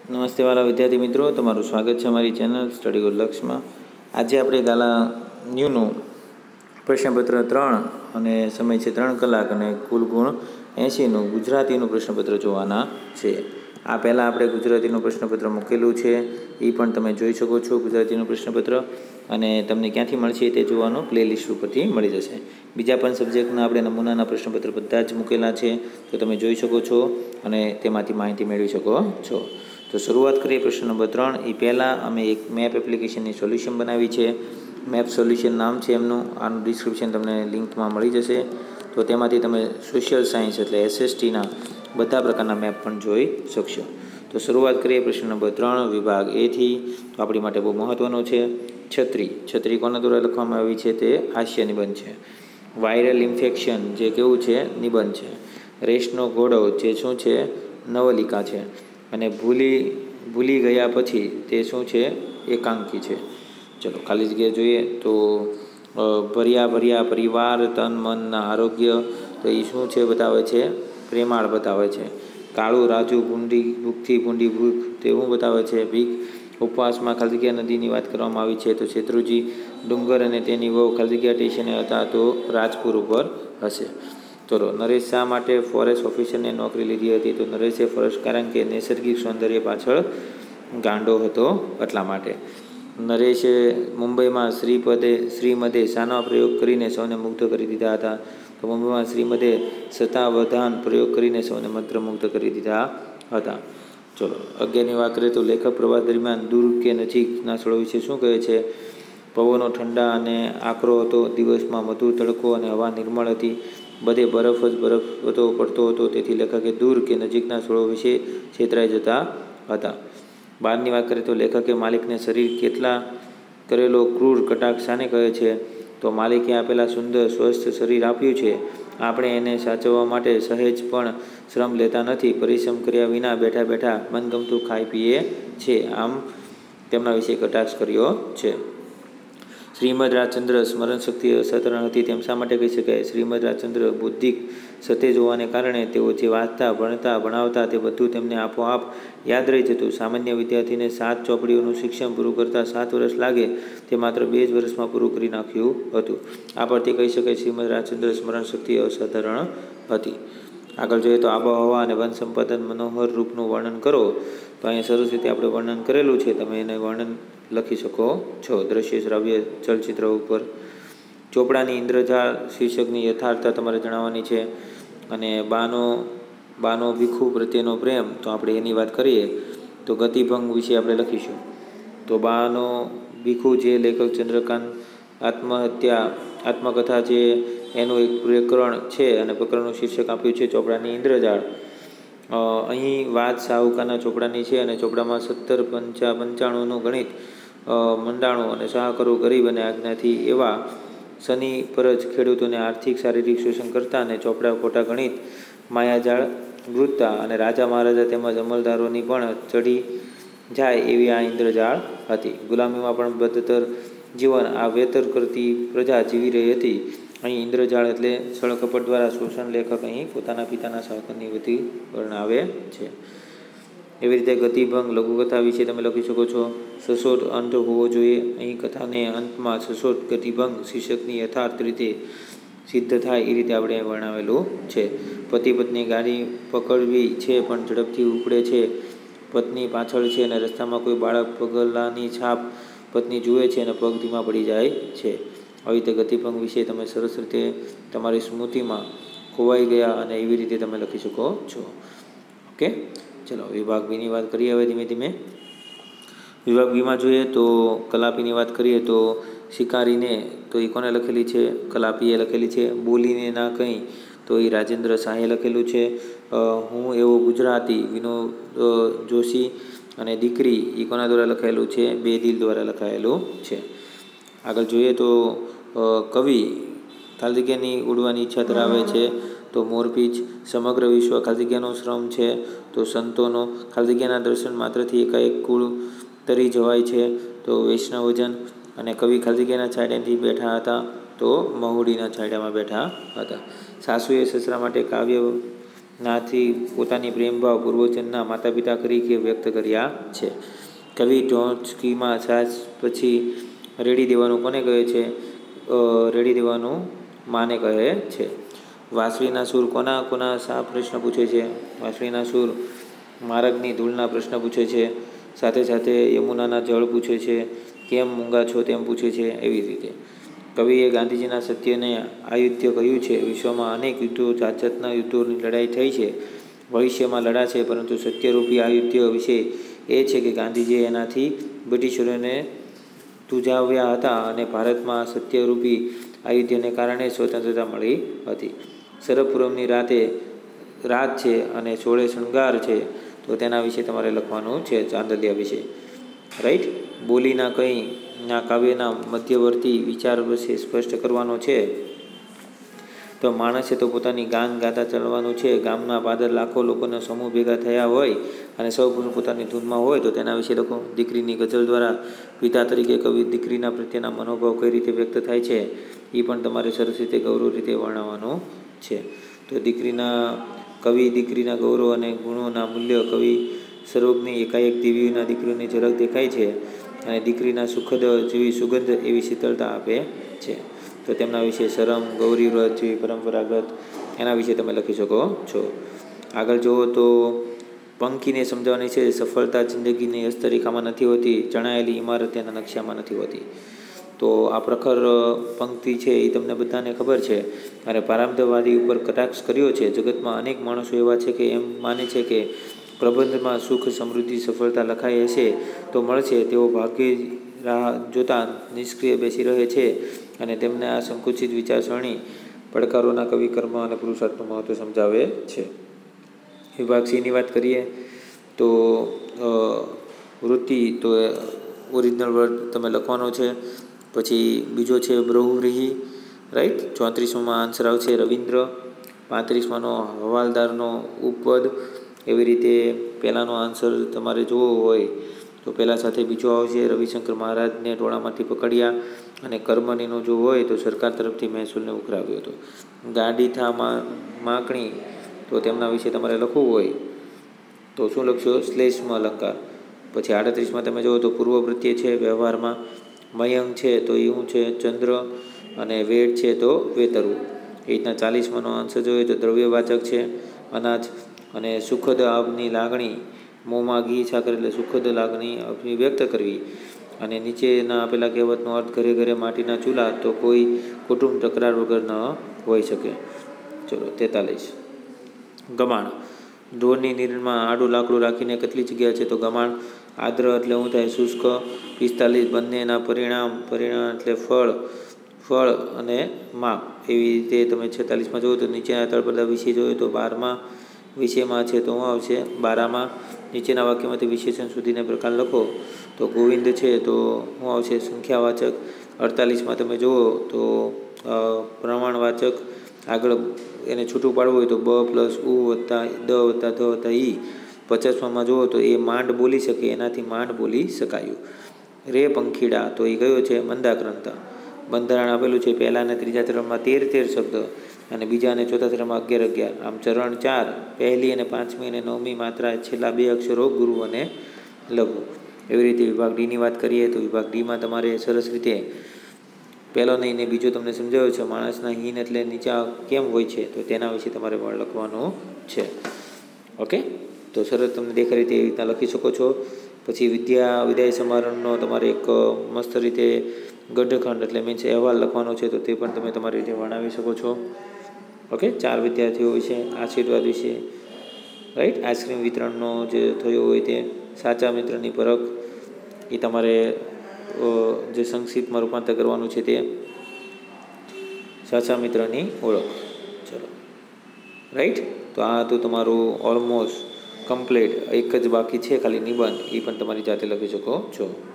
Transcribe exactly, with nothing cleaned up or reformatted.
નમસ્તે વાલા વિદ્યાર્થી મિત્રો, તમારું સ્વાગત છે અમારી ચેનલ સ્ટડી ગુડ લક્ષ્યમાં. આજે આપણે ગાલા ન્યૂનું પ્રશ્નપત્ર ત્રણ અને સમય છે ત્રણ કલાક અને કુલ ગુણ એંશીનું ગુજરાતીનું પ્રશ્નપત્ર જોવાના છે. આ પહેલાં આપણે ગુજરાતીનું પ્રશ્નપત્ર મૂકેલું છે, એ પણ તમે જોઈ શકો છો. ગુજરાતીનું પ્રશ્નપત્ર અને તમને ક્યાંથી મળશે તે જોવાનો પ્લેલિસ્ટ ઉપરથી મળી જશે. બીજા પણ સબ્જેક્ટના આપણે નમૂનાના પ્રશ્નપત્ર બધા જ મૂકેલા છે, તો તમે જોઈ શકો છો અને તેમાંથી માહિતી મેળવી શકો છો. તો શરૂઆત કરીએ પ્રશ્ન નંબર ત્રણ. એ પહેલાં અમે એક મેપ એપ્લિકેશનની સોલ્યુશન બનાવી છે. મેપ સોલ્યુશન નામ છે એમનું. આનું ડિસ્ક્રિપ્શન તમને લિંકમાં મળી જશે. તો તેમાંથી તમે સોશિયલ સાયન્સ એટલે એસએસટીના બધા પ્રકારના મેપ પણ જોઈ શકશો. તો શરૂઆત કરીએ પ્રશ્ન નંબર ત્રણ વિભાગ એથી. તો આપણી માટે બહુ મહત્ત્વનો છે. છત્રી છત્રી કોના દ્વારા લખવામાં આવી છે? તે હાસ્ય નિબંધ છે. વાયરલ ઇન્ફેક્શન જે કેવું છે? નિબંધ છે. રેસનો ઘોડો જે શું છે? નવલિકા છે. અને ભૂલી ભૂલી ગયા પછી તે શું છે? એકાંકી છે. ચલો ખાલી જગ્યા જોઈએ તો ભર્યા ભર્યા પરિવાર તન મનના આરોગ્ય, તો એ શું છે? બતાવે છે પ્રેમાળ બતાવે છે. કાળું રાજુ ભૂંડી ભૂખથી ભૂંડી ભૂખ તે શું બતાવે છે? ભીખ. ઉપવાસમાં ખાલી જગ્યા નદીની વાત કરવામાં આવી છે, તો શેત્રુજી. ડુંગર અને તેની વહુ ખાલી જગ્યા સ્ટેશને હતા, તો રાજપુર ઉપર હશે. તો નરેશ શા માટે ફોરેસ્ટ ઓફિસરની નોકરી લીધી હતી? તો નરેશે ફોરેસ્ટ કારણ કે નૈસર્ગિક સૌંદર્ય પાછળ ગાંડો હતો એટલા માટે. નરેશે મુંબઈમાં શ્રીપદે શ્રીમદે શાનો પ્રયોગ કરીને સૌને મુગ્ધ કરી દીધા હતા? તો મુંબઈમાં શ્રીમદે સતાવધાન પ્રયોગ કરીને સૌને મંત્રમુગ્ધ કરી દીધા હતા. ચલો અગિયારની વાત કરીએ તો લેખક પ્રવાસ દરમિયાન દૂર કે નજીકના સ્થળો વિશે શું કહે છે? પવનો ઠંડા અને આકરો હતો. દિવસમાં મધુર તડકો અને હવા નિર્મળ હતી. બધે બરફ જ બરફ હતો પડતો હતો. તેથી લેખકે દૂર કે નજીકના સ્થળો વિશે છેતરાઈ જતા હતા. બારની વાત કરીએ તો લેખકે માલિકને શરીર કેટલા કરેલો ક્રૂર કટાક્ષ શાને કહે છે? તો માલિકે આપેલા સુંદર સ્વસ્થ શરીર આપ્યું છે, આપણે એને સાચવવા માટે સહેજ પણ શ્રમ લેતા નથી. પરિશ્રમ કર્યા વિના બેઠા બેઠા મનગમતું ખાઈ પીએ છે. આમ તેમના વિશે કટાક્ષ કર્યો છે. શ્રીમદ રાજચંદ્ર સ્મરણ શક્તિ અસાધારણ હતી તેમ શા માટે કહી શકાય? શ્રીમદ રાજચંદ્ર બૌદ્ધિક સતેજ હોવાને કારણે તેઓ જે વાંચતા ભણતા ભણાવતા તે બધું તેમને આપોઆપ યાદ રહી જતું. સામાન્ય વિદ્યાર્થીને સાત ચોપડીઓનું શિક્ષણ પૂરું કરતાં સાત વર્ષ લાગે તે માત્ર બે જ વર્ષમાં પૂરું કરી નાખ્યું હતું. આ પરથી કહી શકાય શ્રીમદ રાજચંદ્ર સ્મરણ શક્તિ અસાધારણ હતી. આગળ જોઈએ તો આબોહવા અને વન સંપાદન મનોહર રૂપનું વર્ણન કરો. તો અહીંયા સરસ રીતે આપણે વર્ણન કરેલું છે, તમે એને વર્ણન લખી શકો છો દ્રશ્ય શ્રાવ્ય ચલચિત્ર ઉપર. ચોપડાની ઇન્દ્રજાળ શીર્ષકની યથાર્થતા તમારે જણાવવાની છે. અને બાનો બાનો ભીખુ પ્રત્યેનો પ્રેમ, તો આપણે એની વાત કરીએ તો ગતિભંગ વિશે આપણે લખીશું. તો બાનો ભીખુ જે લેખક ચંદ્રકાંત આત્મહત્યા આત્મકથા છે એનું એક પ્રકરણ છે અને પ્રકરણનું શીર્ષક આપ્યું છે ચોપડાની ઇન્દ્રજાળ. અહીં વાત શાહુકારના ચોપડાની છે અને ચોપડામાં સત્તર પંચા પંચાણુંનું ગણિત મંડાણું અને શાહકરો ગરીબ અને આજ્ઞાથી એવા શનિ પર જ ખેડૂતોને આર્થિક શારીરિક શોષણ કરતા અને ચોપડા ખોટા ગણિત માયાજાળ વૃત્તા અને રાજા મહારાજા તેમજ અમલદારોની પણ ચડી જાય એવી આ ઇન્દ્રજાળ હતી. ગુલામીમાં પણ બદતર જીવન આ વેતર કરતી પ્રજા જીવી રહી હતી. અહીં ઇન્દ્રજાળ એટલે છળકપટ દ્વારા શોષણ. લેખક અહીં પોતાના પિતાના શાસનની વિધિ વર્ણવે છે. એવી રીતે ગતિભંગ લઘુકથા વિશે તમે લખી શકો છો. સચોટ અંત હોવો જોઈએ. અહીં કથાને અંતમાં સચોટ ગતિભંગ શીર્ષકની યથાર્થ રીતે સિદ્ધ થાય એ રીતે આપણે વર્ણવેલું છે. પતિ પત્ની ગાડી પકડવી છે પણ ઝડપથી ઉપડે છે. પત્ની પાછળ છે અને રસ્તામાં કોઈ બાળક પગલાની છાપ પત્ની જુએ છે અને પગ ધીમા પડી જાય છે. આવી રીતે ગતિભંગ વિશે તમે સરસ રીતે તમારી સ્મૃતિમાં ખોવાઈ ગયા અને એવી રીતે તમે લખી શકો છો. ઓકે, ચલો વિભાગ બીની વાત કરીએ હવે ધીમે ધીમે. વિભાગ બીમાં જોઈએ તો કલાપીની વાત કરીએ તો શિકારીને, તો એ કોને લખેલી છે? કલાપીએ લખેલી છે. બોલીને ના કંઈ, તો એ રાજેન્દ્ર શાહે લખેલું છે. હું એવો ગુજરાતી વિનોદ જોશી. અને દીકરી એ કોના દ્વારા લખાયેલું છે? બેદિલ દ્વારા લખાયેલું છે. આગળ જોઈએ તો કવિ ખાલી જગ્યાની ઉડવાની ઈચ્છા ધરાવે છે, તો મોરપીંછ. સમગ્ર વિશ્વ ખાલી જગ્યાનો શ્રમ છે, તો સંતોનો. ખાલી જગ્યાના દર્શન માત્રથી એકાએક કુળ તરી જવાય છે, તો વૈષ્ણવજન. અને કવિ ખાલી જગ્યાના છાંયડાથી બેઠા હતા, તો મહુડીના છાંયડામાં બેઠા હતા. સાસુએ સસરા માટે કાવ્ય નાથી પોતાની પ્રેમભાવ પૂર્વજનના માતા પિતા તરીકે વ્યક્ત કર્યા છે. કવિ ઢોંચકીમાં છાશ પછી રેડી દેવાનું કોને કહે છે? રેડી દેવાનું માને કહે છે. વાંસળીના સૂર કોના કોના શા પ્રશ્ન પૂછે છે? વાંસળીના સૂર માર્ગની ધૂળના પ્રશ્ન પૂછે છે. સાથે સાથે યમુનાના જળ પૂછે છે. કેમ મૂંગા છો તેમ પૂછે છે. એવી રીતે કવિએ ગાંધીજીના સત્યને આયુધ્ય કહ્યું છે. વિશ્વમાં અનેક યુદ્ધો, જાત જાતના યુદ્ધોની લડાઈ થઈ છે, ભવિષ્યમાં લડાશે, પરંતુ સત્યરૂપી આયુધ્ય વિશે એ છે કે ગાંધીજીએ એનાથી બ્રિટિશરોને ધ્રુજાવ્યા હતા અને ભારતમાં સત્યરૂપી આયુધ્યને કારણે સ્વતંત્રતા મળી હતી. શરદ પૂનમની રાતે રાત છે અને સોળે શણગાર છે, તો તેના વિશે તમારે લખવાનું છે, ચાંદલિયા વિશે. રાઈટ. બોલીના કંઈ ના કાવ્યના મધ્યવર્તી વિચાર વિશે સ્પષ્ટ કરવાનો છે. તો માણસે તો પોતાની ગાન ગાતા ચાલવાનું છે. ગામના પાદર લાખો લોકોનો સમૂહ ભેગા થયા હોય અને સૌ પોતાની ધૂનમાં હોય, તો તેના વિશે લખો. દીકરીની ગઝલ દ્વારા પિતા તરીકે કવિ દીકરીના પ્રત્યેના મનોભાવ કઈ રીતે વ્યક્ત થાય છે, એ પણ તમારે સરસ રીતે ગૌરવ રીતે વર્ણવવાનું છે. તો દીકરીના કવિ દીકરીના ગૌરવ અને ગુણોના મૂલ્ય કવિ સર્વજ્ઞની એકાએક દેવીના દીકરીઓની ઝલક દેખાય છે અને દીકરીના સુખદ જેવી સુગંધ એવી શીતળતા આપે છે. તો તેમના વિશે શરમ, ગૌરી વ્રત જેવી પરંપરાગત એના વિશે તમે લખી શકો છો. આગળ જુઓ તો પંખીને સમજાવવાની છે. સફળતા જિંદગીની હસ્તરેખામાં નથી હોતી, ચણાયેલી ઇમારત તેના નકશામાં નથી હોતી. તો આ પ્રખર પંક્તિ છે એ તમને બધાને ખબર છે. અને પારમાર્થવાદી ઉપર કટાક્ષ કર્યો છે. જગતમાં અનેક માણસો એવા છે કે એમ માને છે કે પ્રબંધમાં સુખ, સમૃદ્ધિ, સફળતા લખાઈ હશે તો મળશે. તેઓ ભાગ્યે રાહ જોતા નિષ્ક્રિય બેસી રહે છે અને તેમને આ સંકુચિત વિચારસરણી પડકારોના કવિ કર્મ અને પુરુષાર્થનું મહત્ત્વ સમજાવે છે. વિભાગ સીની વાત કરીએ તો વૃત્તિ, તો ઓરિજિનલ વર્ડ તમે લખવાનો છે. પછી બીજો છે બ્રહુવ્રીહી. રાઈટ. ચોત્રીસમાં આન્સર આવશે રવિન્દ્ર. પાંત્રીસમાંનો હવાલદારનો ઉપપદ. એવી રીતે પહેલાંનો આન્સર તમારે જોવો હોય તો પહેલાં સાથે બીજો આવશે. રવિશંકર મહારાજને ટોળામાંથી પકડ્યા. અને કર્મનીનો જો હોય તો સરકાર તરફથી મહેસૂલને ઉઘરાવ્યો હતો. ગાડી થા માકણી, તો તેમના વિશે તમારે લખવું હોય તો શું લખશો? શ્લેષમાં અલંકાર. પછી આડત્રીસમાં તમે જુઓ તો પૂર્વ પ્રત્યય છે વ્યવહારમાં. મયંક છે તો એ શું છે? ચંદ્ર. અને વેડ છે તો વેતરવું. એ રીતના ચાલીસમાંનો આન્સર જોઈએ તો દ્રવ્યવાચક છે અનાજ. અને સુખદ આપની લાગણી, મોંમાં ઘી સાકર એટલે સુખદ લાગણી આપની વ્યક્ત કરવી. અને નીચેના આપેલા કહેવતનો અર્થ ઘરે ઘરે માટીના ચૂલા, તો કોઈ કુટુંબ તકરાર વગર ન હોઈ શકે. ચલો તેતાલીસ. ગમાણ. ઢોરની નીરમાં આડું લાકડું રાખીને કેટલી જગ્યા છે? તો ગમાણ. આદ્ર એટલે શું થાય? શુષ્ક. પિસ્તાલીસ. બંનેના પરિણામ. પરિણામ એટલે ફળ. ફળ અને માપ. એવી રીતે તમે છેતાલીસમાં જુઓ તો નીચેના તળપદા વિશે જોઈએ તો બારમાં વિષયમાં છે તો શું આવશે? બારામાં. નીચેના વાક્યમાંથી વિશેષણ સુધીને પ્રકાર લખો. તો ગોવિંદ છે તો શું આવશે? સંખ્યાવાચક. અડતાલીસમાં તમે જુઓ તો પ્રમાણવાચક. આગળ એને છૂટું પાડવું હોય તો બ પ્લસ ઉ વત્તા દ વત્તા ધ વત્તા ઈ. પચાસમાં જુઓ તો એ માંડ બોલી શકે, એનાથી માંડ બોલી શકાયું. રે પંખીડા, તો એ કયો છે? મંદાક્રાંતા. બંધારણ આપેલું છે. પહેલા અને ત્રીજા ચરણમાં તેર તેર શબ્દ અને બીજા અને ચોથા ચરણમાં અગિયાર અગિયાર. આમ ચરણ ચાર, પહેલી અને પાંચમી અને નવમી માત્રા, છેલ્લા બે અક્ષરો ગુરુ અને લઘુ. એવી રીતે વિભાગ ડીની વાત કરીએ તો વિભાગ ડીમાં તમારે સરસ રીતે પહેલો નહીં ને બીજો તમને સમજાવ્યો છે. માણસના હીન એટલે નીચા કેમ હોય છે, તો તેના વિશે તમારે લખવાનું છે. ઓકે. તો સરસ તમને દેખાય રીતે એવી રીતના લખી શકો છો. પછી વિદ્યા વિદાય સમારંભનો તમારે એક મસ્ત રીતે ગઢખંડ એટલે મીન્સ અહેવાલ લખવાનો છે, તો તે પણ તમે તમારી રીતે વર્ણવી શકો છો. ઓકે. ચાર વિદ્યાર્થીઓ વિશે, આશીર્વાદ વિશે. રાઈટ. આઈસ્ક્રીમ વિતરણનો જે થયો હોય તે, સાચા મિત્રની પરખ, એ તમારે જે સંક્ષિપ્તમાં રૂપાંતર કરવાનું છે તે, સાચા મિત્રની ઓળખ. ચલો. રાઈટ. તો આ હતું તમારું ઓલમોસ્ટ કમ્પ્લીટ. એક જ બાકી છે ખાલી નિબંધ, એ પણ તમારી જાતે લખી શકો છો.